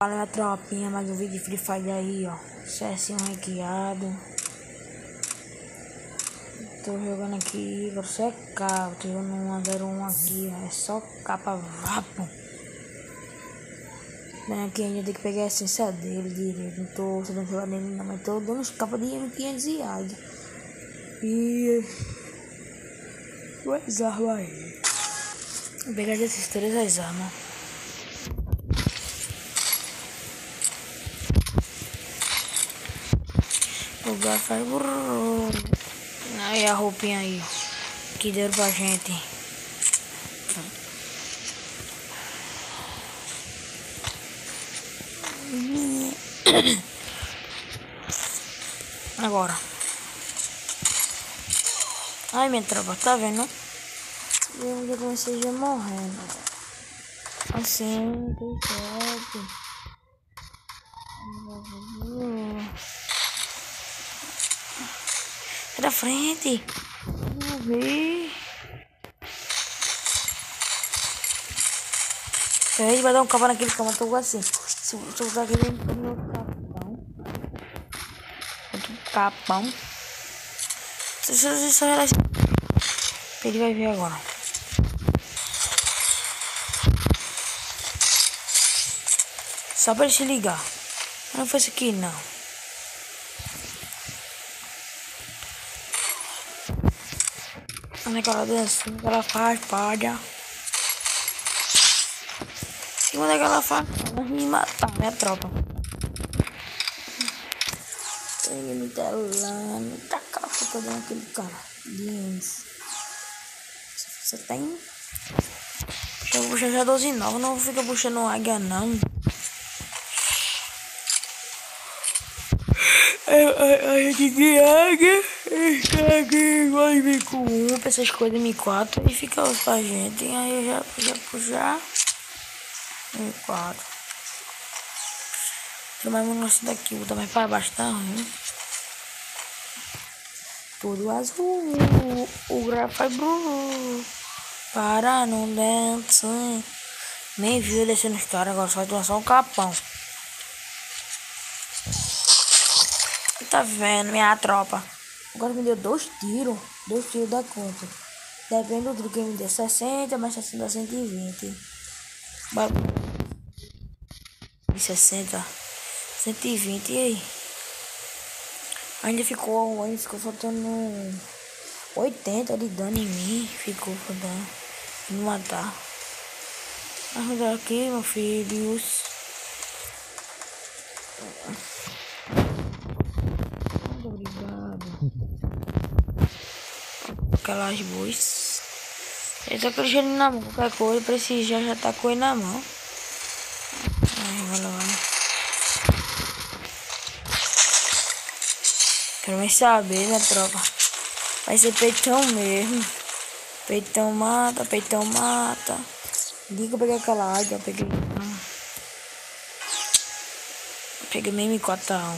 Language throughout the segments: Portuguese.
Fala, minha tropinha, mais um vídeo de Free Fire aí, ó. CS1 hackeado. Tô jogando aqui, você é K. Tô jogando 101 aqui, ó. É só capa vapo. Bem, aqui ainda tem que pegar a essência dele direito. Não tô sabendo jogar nele não, mas tô dando uns capas de M500 e AID. E... duas armas aí. Vou pegar desses três as armas. O gato faz burro. Aí a roupinha aí, ó, que deram pra gente. Agora. Ai, minha tropa, tá vendo? Eu já comecei já morrendo. Assim, tem certo. Sai da frente. Vamos ver. A gente vai dar um capa naquele cama, tô assim. Se eu usar aquele outro capão. Outro capão. Só relaxa. Ele vai ver agora. Só pra ele se ligar. Não foi isso aqui, não. Olha aquela dancinha que ela faz, palha. Segundo que ela faz, ela vai me matar, minha tropa. Ele me telando, taca a foto dentro daquele cara. Jeans. Você tem? Eu vou puxar já 12 9, não fica puxando águia, não. A gente de águia. Vai vir com um pra essas coisas M4 e fica outro pra gente. Aí eu já puxar M4. Tem mais munição daqui, vou botar mais pra baixo, tá ruim. Tudo azul. O gráfico é blue. Para no dance. Nem viu descendo os caras, agora só um capão. Tá vendo, minha tropa? Agora me deu 2 tiros. 2 tiros da conta. Depende do tiro que me deu. 60 mais 60 120. 60 120. E aí? Ainda ficou faltando 80 de dano em mim. Ficou faltando me matar. Ajuda aqui, meu filho. Muito obrigado. Aquelas boas. Eu tô com ele na mão. Qualquer coisa, precisa já tá com ele na mão. Vai lá. Quero mais saber, minha tropa. Vai ser peitão mesmo. Peitão mata, peitão mata. Diga que eu peguei aquela águia, eu peguei. Peguei mesmo M4A1.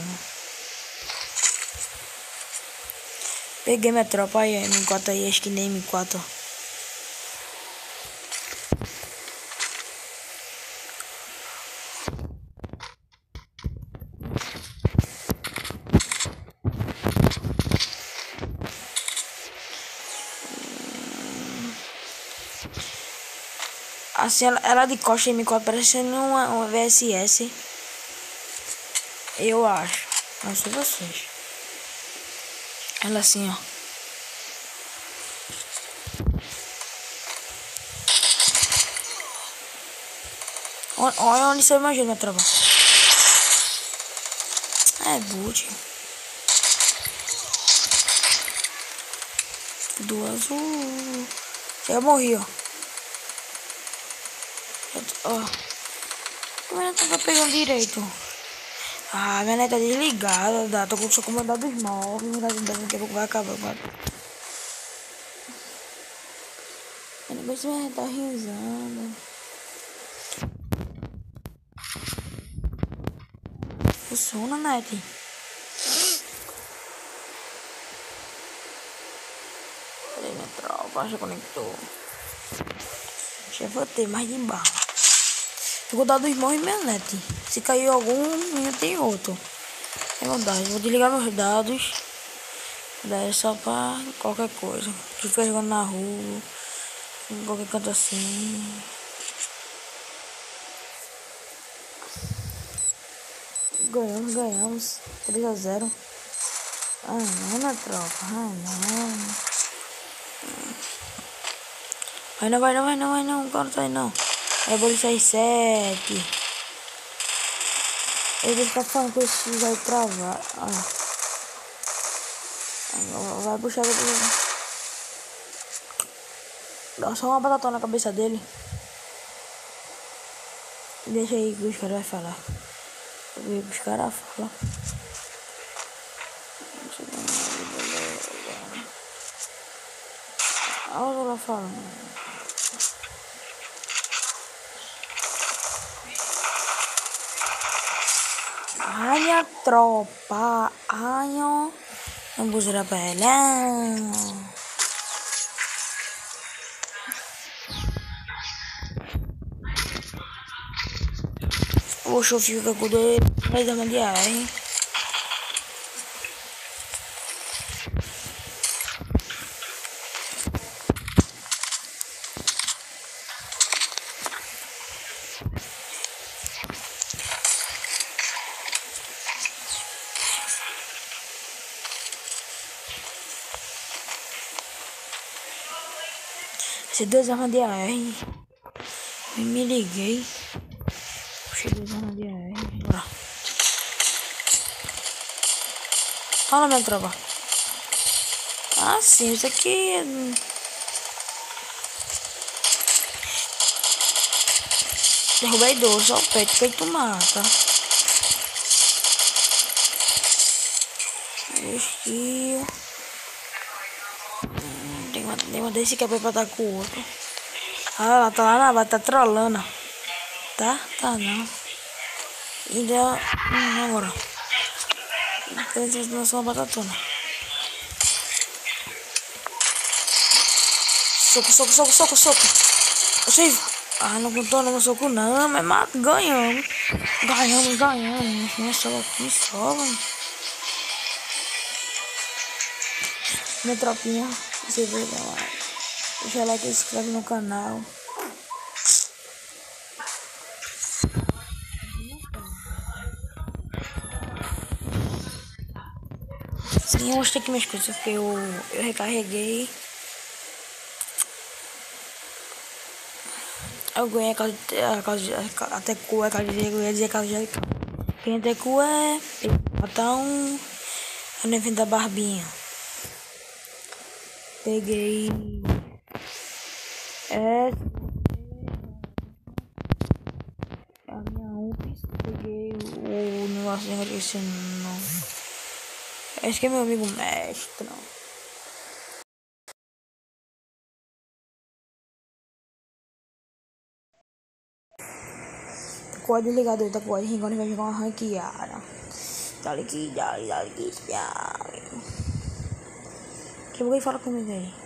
Peguei minha tropa aí, M4 aí, acho que nem M4. Assim, ela de costa M4 parecendo uma VSS. Eu acho. Não sei vocês. Ela assim, ó. Olha onde você imagina, minha tropa. É boot. Do azul. Eu morri, ó. Como ela tava pegando direito? Ah, minha neta tá desligada. Tô com o comandado dos móveis. Daqui a pouco vai acabar. Depois minha neta tá risando. Funciona, net. Cadê minha tropa? Já conectou. Já vou ter mais de barra. Ficou dado irmão e minha net. Se caiu algum, minha tem outro. É verdade, vou desligar meus dados. Daí é só pra qualquer coisa. Se ficar jogando na rua, em qualquer canto assim. Ganhamos 3-0. Ah não, na tropa. Ah não. Vai não, agora sai não. É bolo 6-7. Ele tá falando que esse vai travar. Vai puxar. Dá só uma batatona na cabeça dele. Deixa aí que os caras vão falar. Ver o que os caras falam. Olha ela falando. Ai, minha tropa. Ai, ó. Não vou girar pra ela. Poxa, eu fico com dois. Vai dar uma diária, hein? Esse 2 armas de AR. Me liguei. Puxei 2 armas de AR. Bora. Fala, minha tropa. Ah, sim. Isso aqui é... Derrubei 2. Só o peito. Peito mata. Esquio. Tem uma desse que é pra dar com o outro. Ah, ela tá lá na base. Tá trollando. Tá? Tá não. Ainda... agora. Então, só uma batatona. Soco. Vocês... Ah, não contou no soco não, mas ganhamos. Ganhamos. Minha só, mano. Minha tropinha, você vê lá. Deixa like e se inscreve no canal. Sim, eu mostrei aqui minhas coisas, porque eu recarreguei. Eu ganhei até cu é eu ia dizer causa de quem tem cu é então eu nem vim da barbinha. Peguei a minha UPS, peguei o negócio de esse não. Esse que é meu amigo mestre. Pode ligar do outra coisa, agora vai jogar uma ranqueada. Dale aqui. Que alguém fala comigo aí.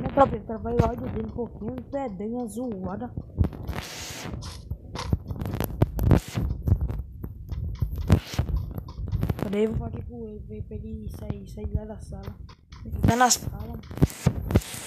Pra ver, pra ver o áudio dele um pouquinho, deu uma zoada. Daí eu vou falar aqui com ele, pra ele sair lá da sala. Ele tá na sala.